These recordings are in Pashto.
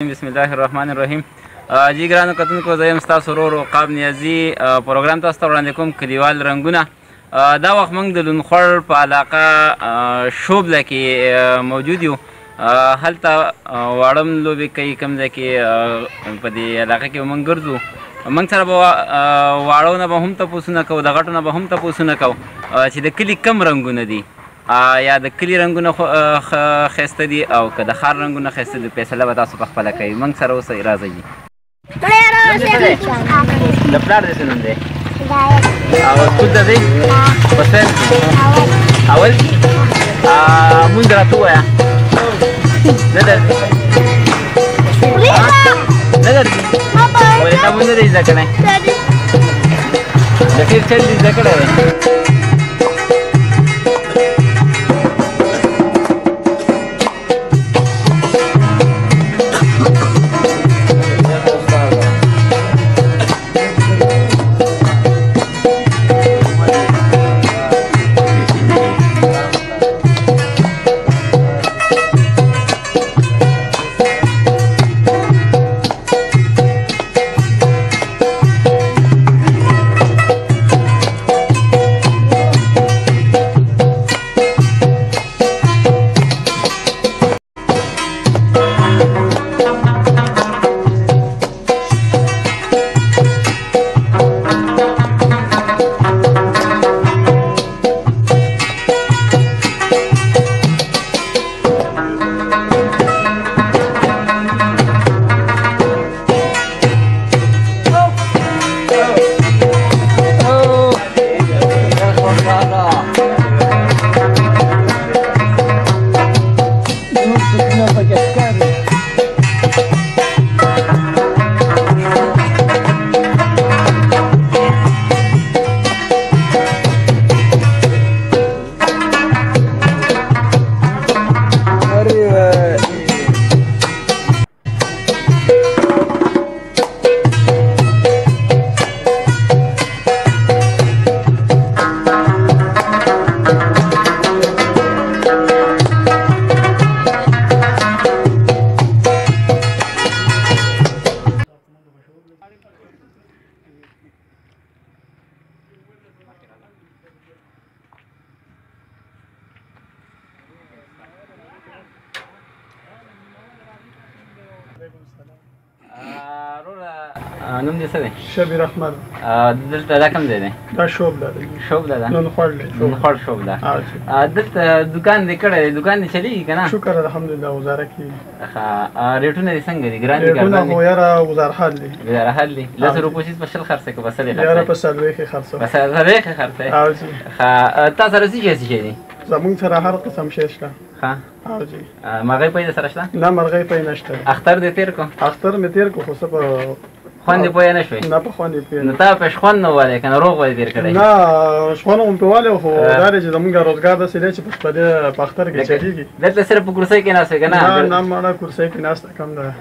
بسم الله الرحمن الرحیم. جی ګرانو کتونکو، زه یم ستاسو ورور عقاب نیازي. پروګرام تاسو ته وړاندې کوم کلیوال رنګونه. دا وخت موږ د لونخوړ په علاقه شوبله کې موجود یو. هلته واړه لوبې کوي، کوم ځای کې په دې علاقه کې موږ ګرځو. موږ سره به واړو نه به هم تپوسونه کوو، د غټو نه به هم تپوسونه کوو چې د کلي کم رنګونه دي، یا د کلي رنګونه ښایسته دي او که د ښار رنګونه ښایسته دي. فیصله به تاسو پخپله کوئ. موږ سره اوسئ، راځئ. د پلار د څه نوم دی؟ اول کود ته ځئ؟ په سویل کې اول مونځ راته ووایه. نه درځي؟ نه درځي؟ ولې تا مونځ نه دی زده کړی؟ د ډېر چل دې زده کړی دی؟ نوم دې څه دی؟ شبیر احمد. دلته دا کوم ځای دی؟ دا شوبله ده. شوبله ده؟ لونخوړ دی. لونخوړ شوبله. دلته دکان دې کړی دی، دکان دې چلېږي که نه؟ شکر الحمدلله، وزاره کېږي. ښه. ریټونه دې څنګه دي؟ ګران دي که ریټونه خو یاره وزاره حال دي. وزاره حال دي. 10 روپو سیز په 10 خرڅوې که په 100 خرڅوې؟ یاره په 40 خرڅوم. په 40 خرڅوې؟ ښه. تا سره څه شی دي؟ زمونږ سره هر قسم شی شته. ښه. مرغۍ پۍ در سره شته؟ نه، مرغۍ پۍ نشته. اختر دې تېر کړو؟ اختر مې تېر کړو، خو څه په خوند دې پوه نه شوې؟ نه، په خوند یې پوه نه. نو تا په شخوند نه ووایې که نه روغ به دې تېر کړی؟ نه، شخوند خو مې پې ووایې، خو دا دی چې زمونږ روزګار داسې دی چې په دې په اختر کې چلېږي. دلته صرف په کرسۍ کې ناست وې که نه؟ نه ماړه، کرسۍ کې ناسته کم ده.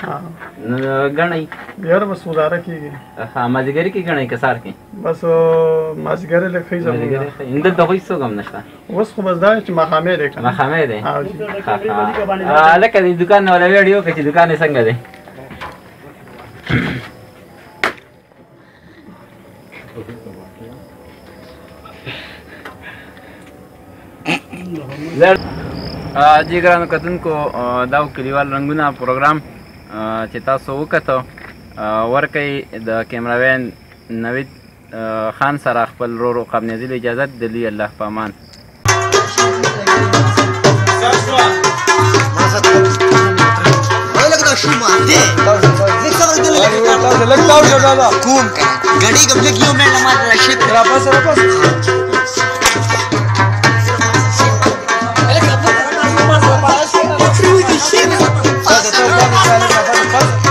نو ګڼئ؟ یاره بس وزاره کېږي. ښه. مازدیګري کې ګڼئ که سهار کې؟ بس مازدیګري لږ ښه زمونږ. دلته خو هېڅ څوک هم نشته؟ اوس خو بس دا چې ماښامې دی که نه؟ ماښامې دی. هلکه د دوکان نه وله ویډیو وکړه چې دوکان یې څنګه دی؟ جی ګرانو کتونکو، دا کلیوال رنګونه پروګرام چې تاسو وکتو، ورکئ د کیمراوین نوید خان سره خپل ورور عقاب نیازي له اجازت. د لوی الله په امان. کوم غړي کوم لګیو مې نه ماته راشي را پاس را پاس